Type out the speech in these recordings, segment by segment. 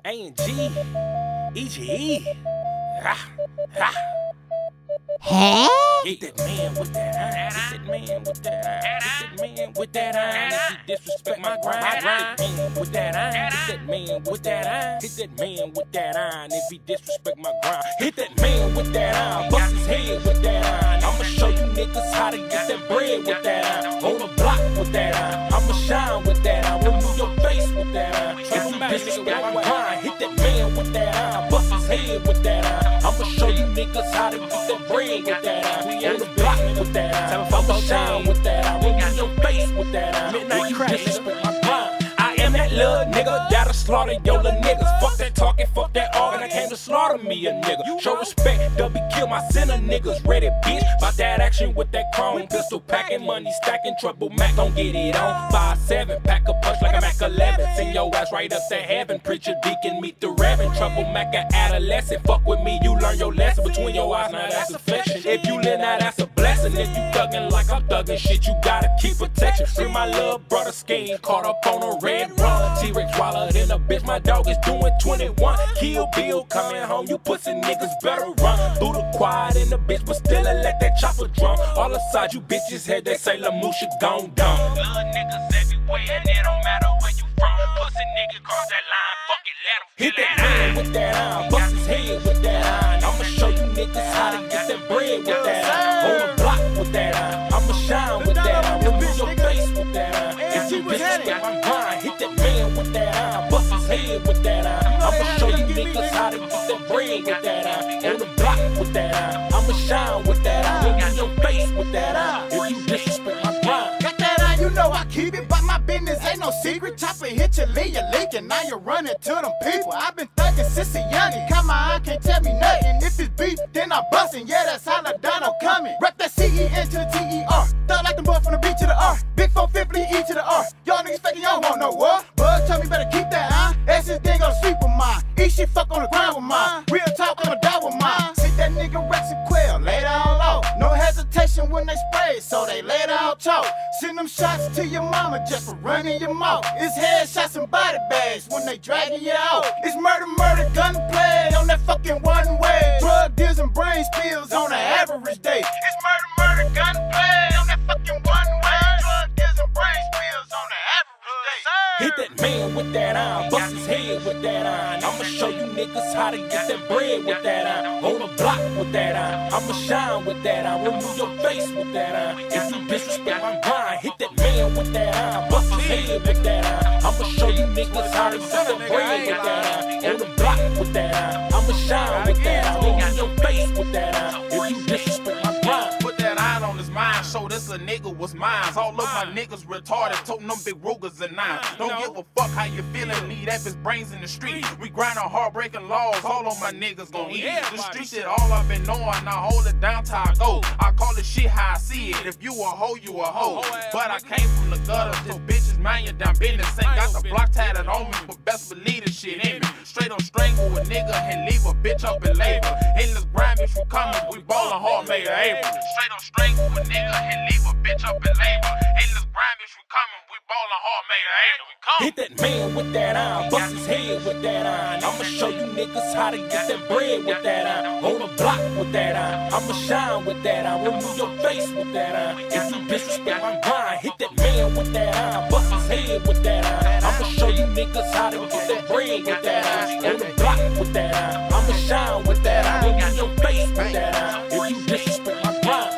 A&G, EGE. Huh? Get that man with that iron. Get that man with that iron. Get that man with that iron. If he disrespect my grind, get that man with that iron. Hit that man with that iron. Hit that man with that iron. If he disrespect my grind, hit that man with that iron. Bust his head with that iron. I'ma show you niggas how to get that bread with that iron. On the block with that iron. I'ma shine with that iron. Remove your face with that iron. If he disrespect my grind, hit that man with that iron. Bust his head with that iron. I'ma show you niggas how to get that bread with that iron. We on the block with that iron. I'ma shine with that iron. Remove your face with that iron. Midnight crack, disrespect my grind. I am that little nigga that'll slaughter your little niggas. Fuck that talking, fuck that arguing. I came to slaughter me a nigga. Show respect, double kill my sinner niggas. Ready, bitch. About that action with that chrome pistol packing, money stacking, trouble Mac gon' get it on. 5-7, pack a punch like a Mac 11. Send your ass right up to heaven. Preacher deacon, meet the reverend. Trouble Mac a adolescent. Fuck with me, you learn your lesson between your eyes. Now that's affection. If you live now, that's a blessing. If you thuggin' like I'm thuggin' shit, you gotta keep protection. Free my little brother scheme, caught up on a red run. T-Rex wilder than a bitch, my dog is doing 21. Kill Bill coming home, you pussy niggas better run. Through the quad in the bitch, but still I let that chopper drum. All aside you bitches head, they say LaMusha gone dumb. Little niggas everywhere, and it don't matter where you from. Pussy nigga cross that line, fuck it, let him hit that man with that iron, bust his head with that iron. I'ma show you niggas how to get that bread with that iron. On the block with that iron, I'ma shine with that iron. Remove your face with that iron. If you disrespect my grind, hit that man with that iron, bust his head with that iron. I'ma show you niggas how to get that bread with that iron. On the block with that iron, I'ma shine with that iron. Remove your face with that iron. If you disrespect my grind. Got that iron, you know I keep it, but my business ain't no secret. Chopper hit you, leave you leaking. Now you're running to them people. I've been thugging since a youngin'. Come my eye, can't tell me nothing. If it's beef, then I'm bustin'. Yeah, that's how the Donald coming. Rep that C-E-N to the T-E-R. Thug like them boys from the B to the R. Big 450 E to the R. Y'all niggas faking, y'all won't know what. Bug told me better keep that iron. That's his thing on the sleep with mine. Eat shit, fuck on the ground with mine. Real talk, I'ma die with mine. See that nigga Rex and Quail, lay down low. No hesitation when they spray, so they lay down choke. Send them shots to your mama just for running your mouth. It's headshots and body bags when they dragging you out. It's murder, murder, gunplay on that fucking one way. Drug deals and brain spills on an average day. It's murder, murder, gunplay on that fucking one way. Drug deals and brain spills on an average day. Hit that man with that iron, bust his head with that iron. I'ma show you niggas how to get that bread with that iron. On the block with that iron, I'ma shine with that iron. Remove your face with that iron. If you disrespect my grind, hit that man with that iron, bust his head with that iron. I'ma show you niggas how to get that bread with that iron. On the block with that iron, I'ma shine with that iron. Remove your face with that iron. If you disrespect my grind. Put that iron on his mind, show this a nigga was mine. All of my niggas retarded, toting them big Rugers and nines. Don't give a fuck how you feeling, leave that bitch brains in the street. We grind on heartbreaking laws, all of my niggas gon' eat. The street shit all I've been knowing, now hold it down till I go. I call it shit how I see it, if you a hoe, you a hoe. But I came from the gutter, so bitches mind your damn business. Ain't got the block tatted on me, but best believe the shit in me. Straight on strangle a nigga and leave a bitch up in labor. Endless grind, bitch, we coming, we ballin' hard, made of April. Straight on strangle a nigga and leave a bitch up in labor. Endless grind, bitch, we coming, we ballin' hard, made of April. Hit that man with that iron, bust his head with that iron. I'ma show you niggas how to get that bread with that iron. On the block with that iron, I'ma shine with that iron. Remove your face with that iron. If you disrespect my grind, hit that man with that iron, bust his head with that iron. I'ma show you niggas how to get that bread with that iron. On the block with that iron, I'ma shine with that iron. Remove your face with that iron. If you disrespect my grind.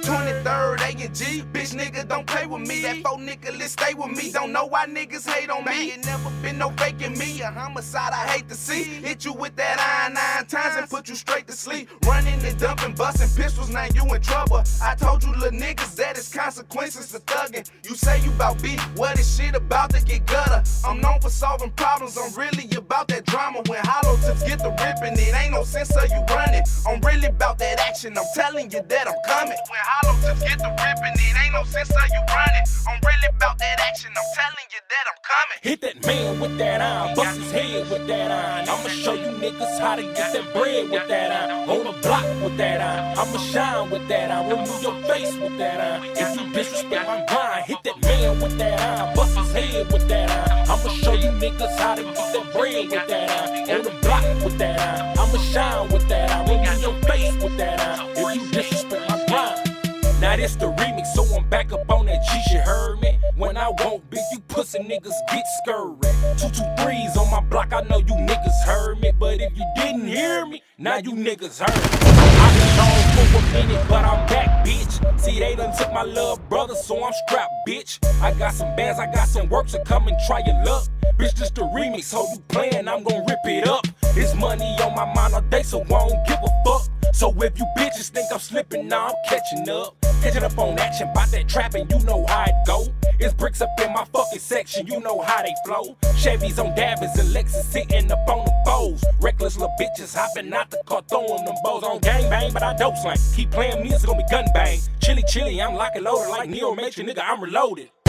23rd A&G, bitch nigga don't play with me. That 4 nigga list stay with me. Don't know why niggas hate on me. It never been no faking me. A homicide I hate to see. Hit you with that iron 9 times and put you straight to sleep. Running and dumping, busting pistols, now you in trouble. I told you little niggas that it's consequences to thugging. You say you bout beef, what is shit about to get gutter? I'm known for solving problems, I'm really about that drama. When hollow tips get the ripping, it ain't no sense of you running. I'm really about that action, I'm telling you that I'm coming. When hollow tips get the ripping, it ain't no sense of you running. I'm really about that action, I'm telling you that I'm coming. Hit that man with that iron, bust his head with that iron. I'ma show you niggas how to get that bread with that iron. On the block with that iron, I'ma shine with that iron. Remove your face with that iron. If you disrespect my grind, hit that man with that iron, bust his head with that iron. I'ma show you niggas niggas how to get that bread with that eye. On the block with that eye. I'ma shine with that eye. Ring in your face with that eye. If you disrespect my grind. Now this the remix, so I'm back up on that G shit, heard me? When I want big, you pussy niggas get scurry. 223s on my block, I know you niggas heard me. But if you didn't hear me, now you niggas heard me. I been gone for a minute, but I'm back, bitch. See, they done took my little brother, so I'm strapped, bitch. I got some bands, I got some work, so come and try your luck. Bitch, this the remix, so you playin', I'm gon' rip it up. It's money on my mind all day, so I don't give a fuck. So if you bitches think I'm slipping, now I'm catching up. Catching up on action, bout that trapping, you know how it go. It's bricks up in my fucking section, you know how they flow. Chevys on Davids and Lexus sitting up on the bows. Reckless little bitches hopping out the car, throwing them bows on gang bang, but I dope slang. Keep playing me, it's gonna be gun bang. Chilly, I'm lock and loaded like Neo Matrix, nigga, I'm reloaded.